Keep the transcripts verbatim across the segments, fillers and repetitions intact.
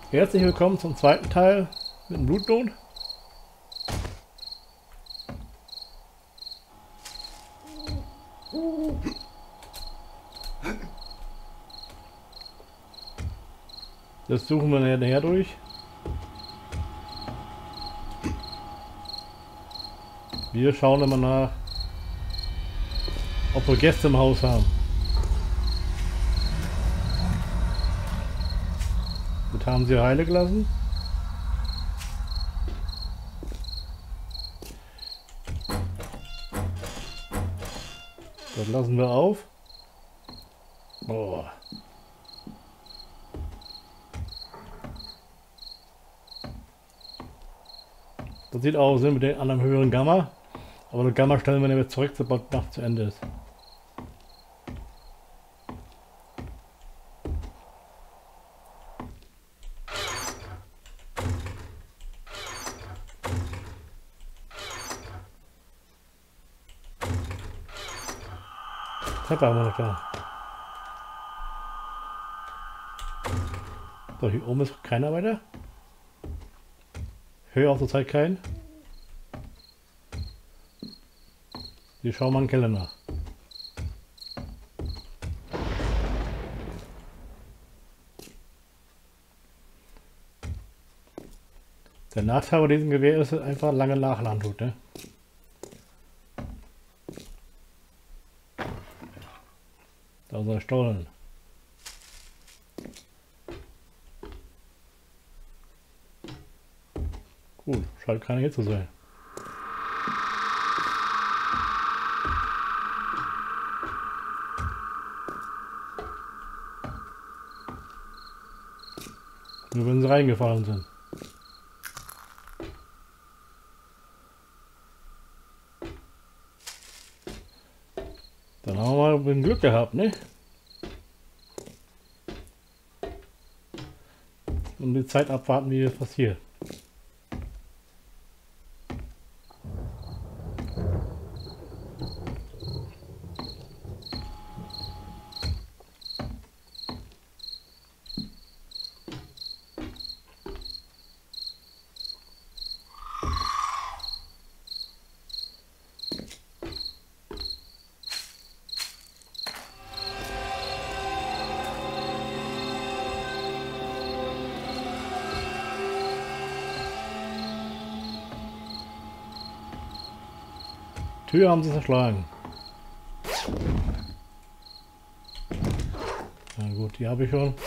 Herzlich willkommen zum zweiten Teil mit dem Blutlohn. Das suchen wir nachher durch. Wir schauen immer nach, ob wir Gäste im Haus haben. Das haben sie heile gelassen. Das lassen wir auf. Boah. Das sieht aus mit den anderen höheren Gamma. Aber das Gamma stellen wir wieder zurück, sobald die Nacht zu Ende ist. Treppe haben wir noch da. So, hier oben ist keiner weiter. Höre auch zurzeit keinen. Wir schauen mal im Keller nach. Der Nachteil bei diesem Gewehr ist, dass es einfach lange nachladen tut, ne? Da ist er Stollen. Gut, scheint keiner hier zu sein. Nur wenn sie reingefallen sind. Dann haben wir mal ein Glück gehabt, ne? Und die Zeit abwarten, wie das passiert. Tür haben sie zerschlagen. Na gut, die habe ich schon.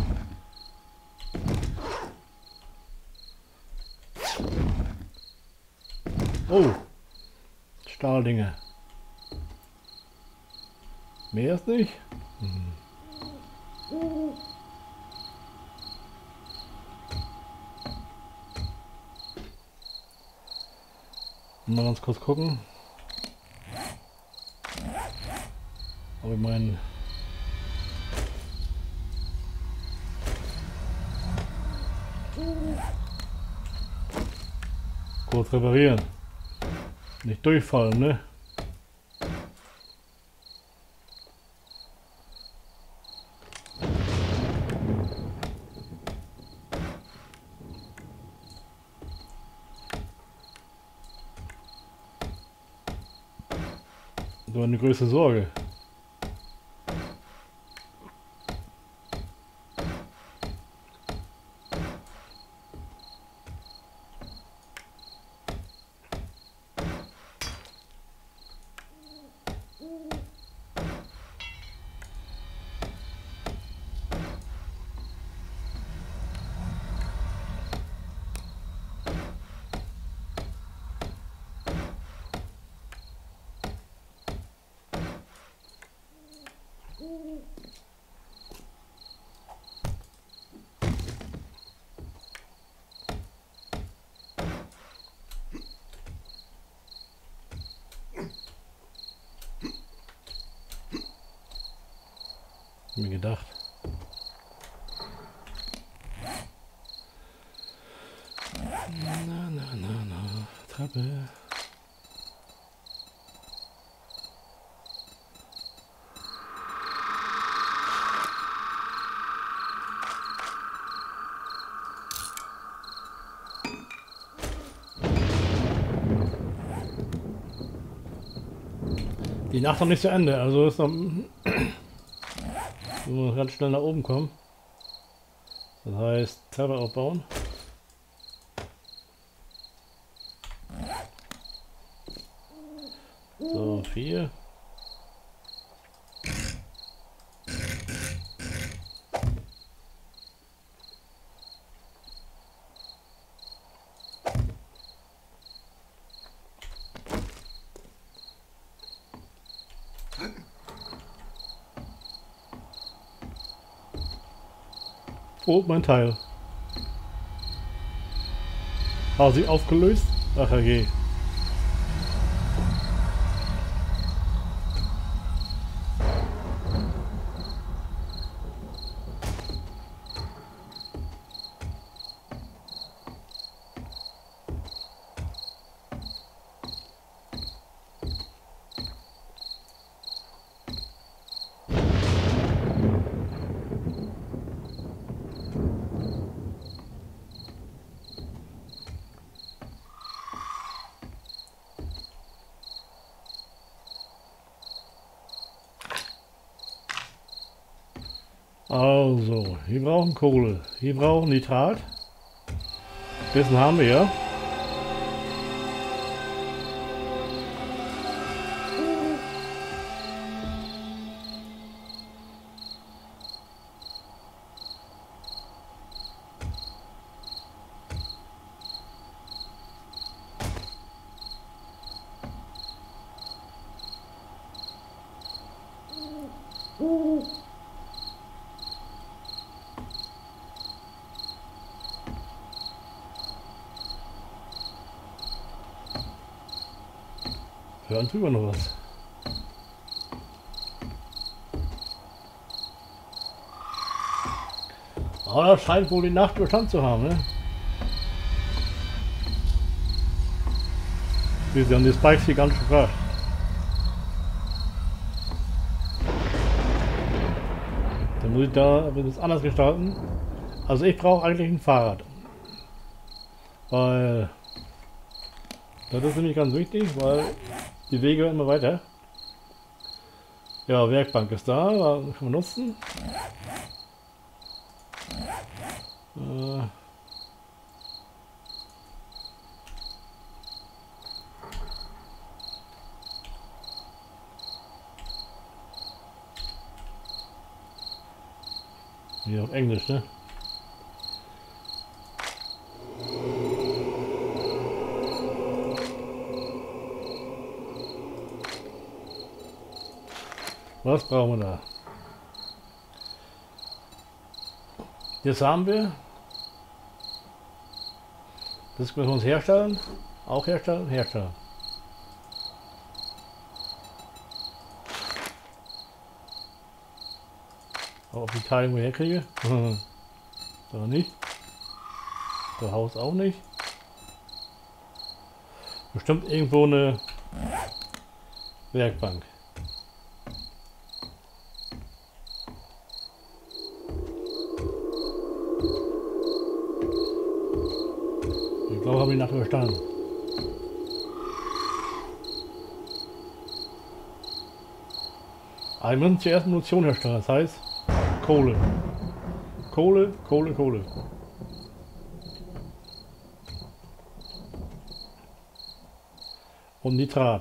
Oh, Stahldinge. Mehr ist nicht. Hm. Mal ganz kurz gucken. Aber ich meine, kurz reparieren. Nicht durchfallen, ne? So eine größte Sorge. Mir gedacht. Na, na, na, na. Treppe. Die Nacht noch nicht zu Ende, also ist noch. Wir müssen ganz schnell nach oben kommen. Das heißt, Treppe aufbauen. So, vier. Oh, mein Teil. Hat sich aufgelöst? Ach je. Also, wir brauchen Kohle, wir brauchen Nitrat. Dessen haben wir ja. Hören drüber noch was. Aber das scheint wohl die Nacht Bestand zu haben, ne? Wir haben die Spikes hier ganz schön krass. Dann muss ich da das anders gestalten. Also ich brauche eigentlich ein Fahrrad. Weil das ist nämlich ganz wichtig, weil die Wege werden immer weiter. Ja, Werkbank ist da, da können wir nutzen. Äh Hier auf Englisch, ne? Was brauchen wir da? Jetzt haben wir. Das müssen wir uns herstellen. Auch herstellen, herstellen. Aber ob die Teile irgendwo herkriege? Da nicht. Das Haus auch nicht. Bestimmt irgendwo eine Werkbank. Ich glaube, habe ich nachher verstanden. Aber wir müssen zuerst Munition herstellen, das heißt Kohle. Kohle, Kohle, Kohle. Und Nitrat.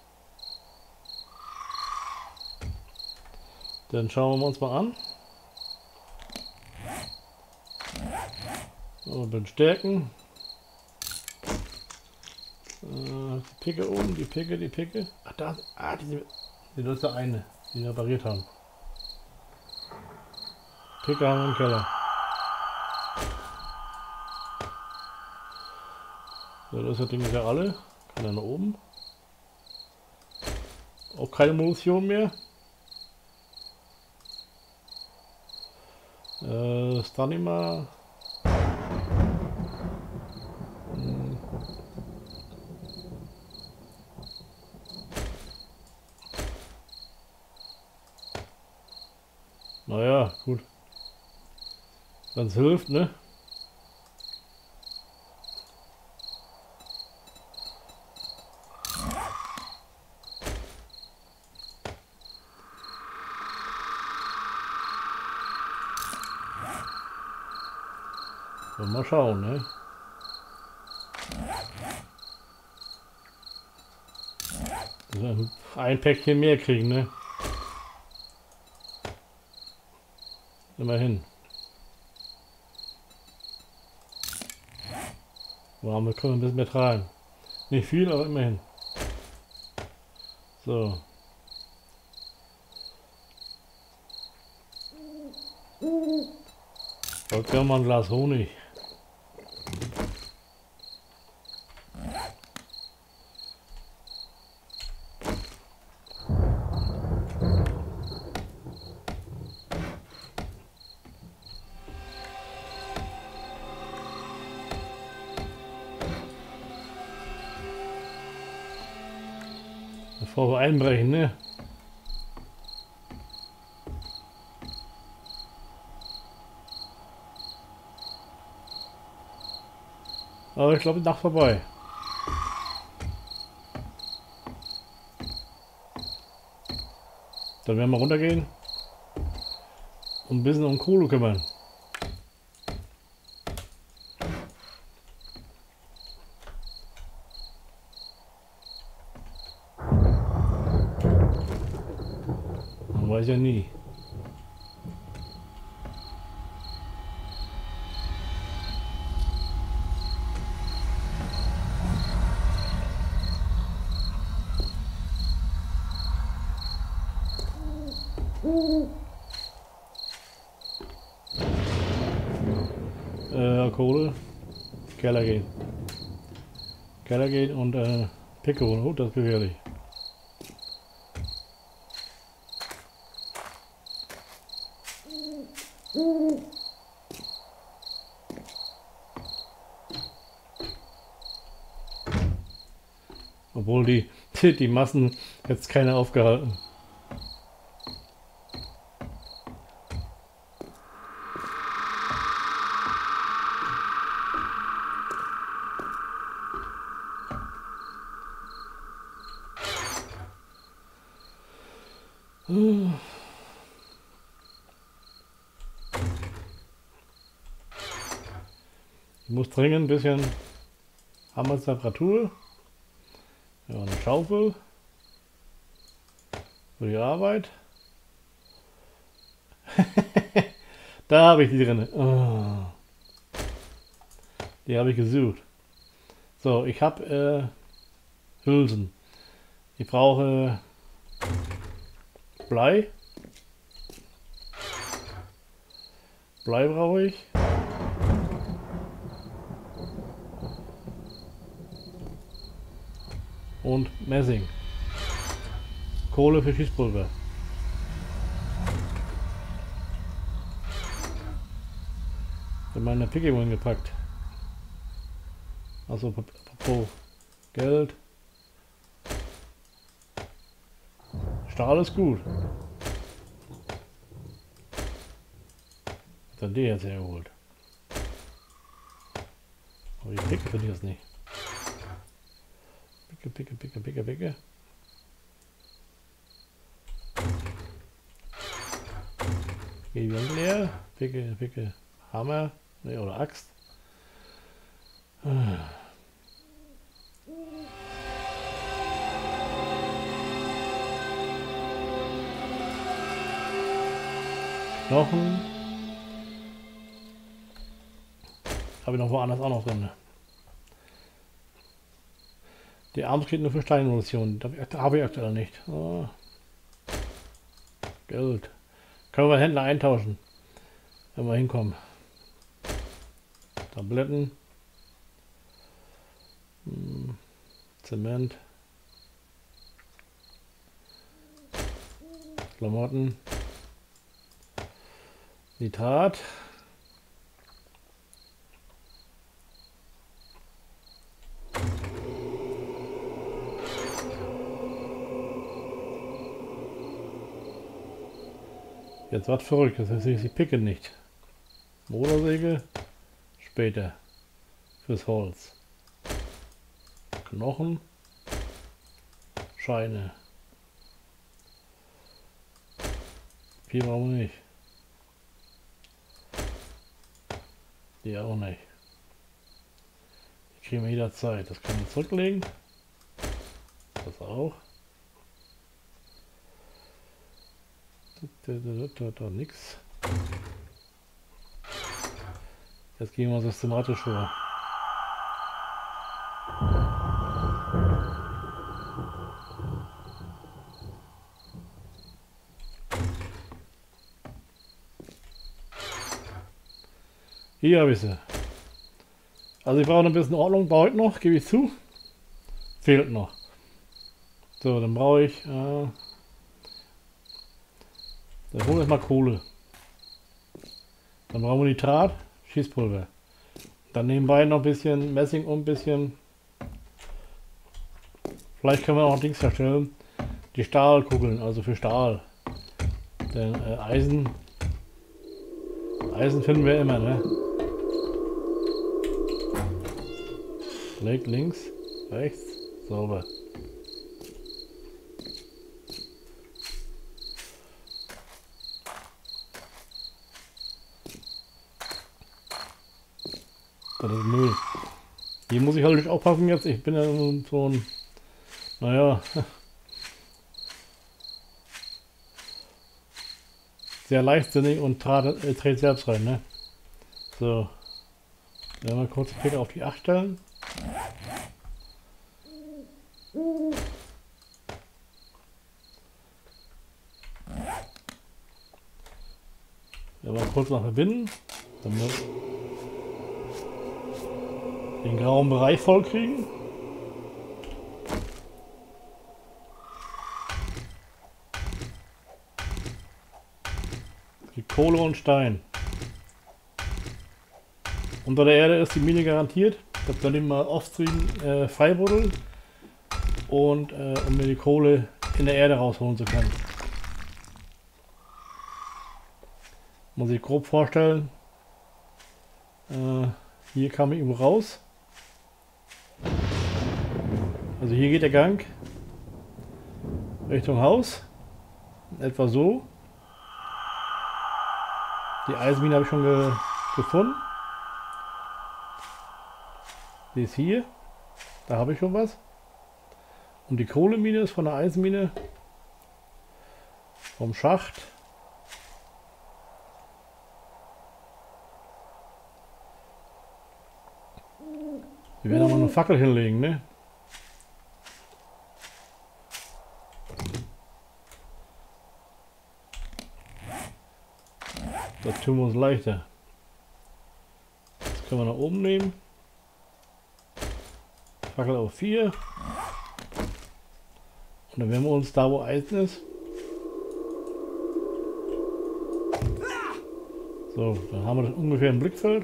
Dann schauen wir uns mal an. Und dann stärken. Die Picke oben, die Picke, die Picke. Ach, da, ah, diese, die ist der eine, die wir repariert haben. Picke haben wir im Keller. So, das Ding ist ja alle. Kann er nach oben. Auch keine Munition mehr. Äh, Stanima. Hm. Naja, gut. Wenn es hilft, ne? So, mal schauen, ne? Ein Päckchen mehr kriegen, ne? Immerhin. Wow, wir können ein bisschen mehr tragen. Nicht viel, aber immerhin. So. Da können wir ein Glas Honig. Bevor wir einbrechen, ne? Aber ich glaube, die Nacht vorbei. Dann werden wir runtergehen und ein bisschen um Kohle kümmern. Man weiß ja nie. Äh, Kohle. Keller gehen. Keller gehen und äh, Picke holen. Oh, das ist gefährlich. Obwohl die, die Massen jetzt keiner aufgehalten. Ich muss dringend ein bisschen Hammertemperatur. Ja, eine Schaufel für die Arbeit. Da habe ich die drin. Oh. Die habe ich gesucht. So, ich habe äh, Hülsen. Ich brauche Blei. Blei brauche ich. Und Messing. Kohle für Schießpulver. Ich habe meine Picke gepackt. Also apropos Geld. Stahl ist gut. Hat dann die jetzt hergeholt. Aber die Picke finde ich das nicht. Picke, Picke, Picke, Picke, Picke. Geh wieder leer. Picke, Picke, Hammer. Nee, oder Axt. Knochen. Habe ich noch woanders auch noch drin. Die Arms geht nur für Steinmunition. Da habe ich aktuell nicht. Oh. Geld. Können wir Händler eintauschen, wenn wir hinkommen. Tabletten. Hm. Zement. Klamotten. Nitrat. Jetzt was verrückt, das heißt, ich picke nicht. Motorsäge später fürs Holz. Knochen, Scheine. Die brauchen wir nicht. Die auch nicht. kriegen wir jederzeit. Das können wir zurücklegen. Das auch. Da, da, da, da, nix. Jetzt gehen wir systematisch vor. Hier habe ich sie. Also ich brauche ein bisschen Ordnung, brauche ich noch, gebe ich zu. Fehlt noch. So, dann brauche ich... Äh, dann holen wir erstmal Kohle. Dann brauchen wir Nitrat, Schießpulver. Dann nebenbei noch ein bisschen Messing und ein bisschen... Vielleicht können wir auch Dings herstellen. Die Stahlkugeln, also für Stahl. Denn äh, Eisen... Eisen finden wir immer, ne? Leg links, rechts, sauber. Das ist Müll. Hier muss ich halt nicht aufpassen jetzt. Ich bin ja so ein, naja, sehr leichtsinnig und äh, dreht selbst rein, ne? So. Wenn wir kurz Peter auf die acht stellen. Wenn wir kurz noch verbinden, damit wir den grauen Bereich voll kriegen. Die Kohle und Stein. Unter der Erde ist die Mine garantiert. Das werde ich mal offstream äh, freibuddeln. Und äh, um mir die Kohle in der Erde rausholen zu können. Muss ich grob vorstellen. Äh, hier kam ich irgendwo raus. Also hier geht der Gang Richtung Haus. Etwa so. Die Eisenmine habe ich schon ge gefunden. Die ist hier. Da habe ich schon was. Und die Kohlemine ist von der Eisenmine. Vom Schacht. Wir werden aber eine Fackel hinlegen, ne? Das tun wir uns leichter. Das können wir nach oben nehmen. Fackel auf vier. Und dann werden wir uns da, wo Eisen ist. So, dann haben wir das ungefähr im Blickfeld.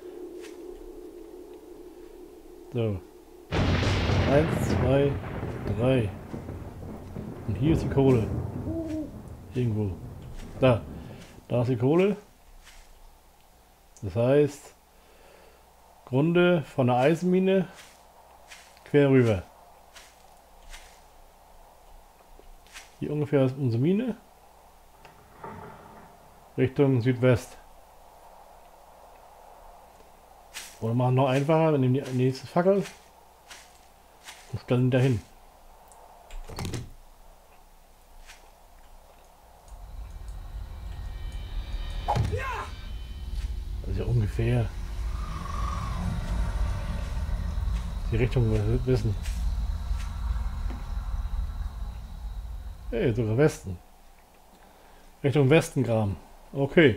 So. Eins, zwei, drei. Und hier ist die Kohle. Irgendwo. Da. Da ist die Kohle. Das heißt, Grunde von der Eisenmine quer rüber. Hier ungefähr ist unsere Mine. Richtung Südwest. Oder machen noch einfacher, wir nehmen die nächste Fackel und stellen dahin. Das ist ja ungefähr die Richtung, wir wissen. Hey, sogar Westen. Richtung Westen graben. Okay.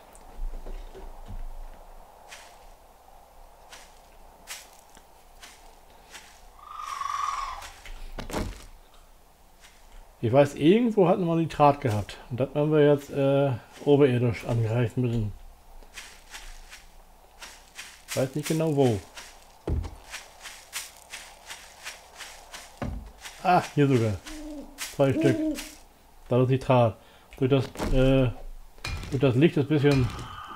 Ich weiß, irgendwo hatten wir Nitrat gehabt. Und das haben wir jetzt äh, oberirdisch angereicht mit dem. Ich weiß nicht genau wo. Ah, hier sogar. Zwei Stück. Da ist Nitrat. Durch das, äh, durch das Licht ist ein bisschen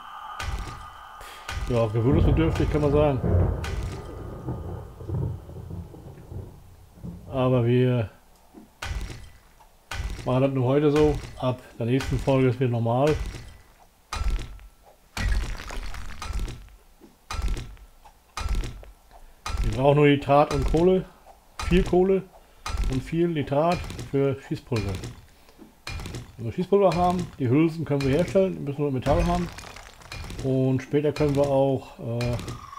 ja, gewöhnungsbedürftig, kann man sagen. Aber wir machen das nur heute so. Ab der nächsten Folge ist wieder normal. Wir Wir brauchen nur Nitrat und Kohle. Viel Kohle und viel Nitrat für Schießpulver. Wenn wir Schießpulver haben, die Hülsen können wir herstellen, wir müssen nur Metall haben. Und später können wir auch äh,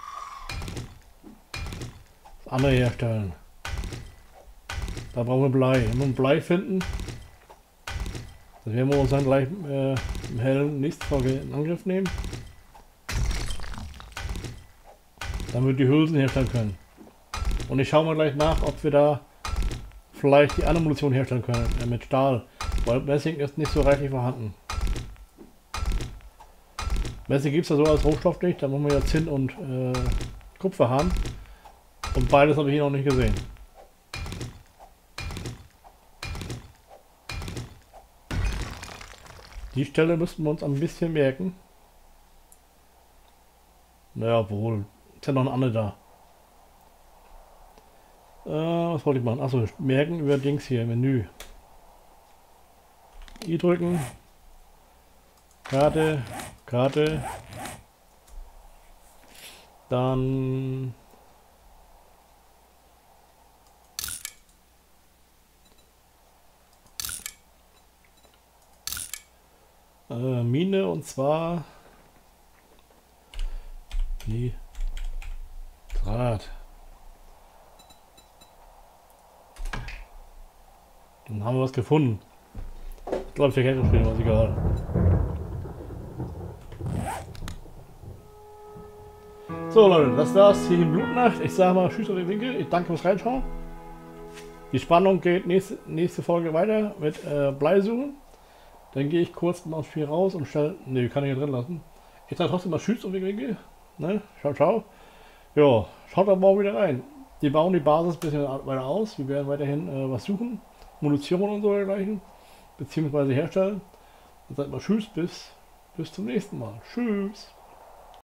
das andere herstellen. Da brauchen wir Blei. Wenn wir ein Blei finden, das werden wir uns dann gleich äh, im hellen nächsten Folge in Angriff nehmen. Dann wir die Hülsen herstellen können. Und ich schaue mal gleich nach, ob wir da vielleicht die andere Munition herstellen können äh, mit Stahl. Weil Messing ist nicht so reichlich vorhanden. Messing gibt es ja so als Rohstoff nicht, da muss man ja Zinn und äh, Kupfer haben. Und beides habe ich hier noch nicht gesehen. Die Stelle müssten wir uns ein bisschen merken. Naja, wohl. Ist ja noch ein anderer da. Äh, was wollte ich machen? Achso, merken über Dings hier, Menü. I drücken. Karte. Karte. Dann... Äh, Mine und zwar... Nitrat. Dann haben wir was gefunden. Ich glaube, ich verkehrt gespielt, aber ist egal. So Leute, das war's hier in Blutnacht. Ich sage mal Tschüss auf den Winkel. Ich danke fürs Reinschauen. Die Spannung geht nächste, nächste Folge weiter mit äh, Bleisuchen. Dann gehe ich kurz mal aus dem Spiel raus und stelle... Ne, kann ich hier drin lassen. Ich sage trotzdem mal Tschüss auf den Winkel. Ne? Ciao, ciao. Ja, schaut da morgen wieder rein. Wir bauen die Basis ein bisschen weiter aus. Wir werden weiterhin äh, was suchen. Munition und so dergleichen. Beziehungsweise herstellen. Dann seid mal Tschüss, bis, bis zum nächsten Mal. Tschüss.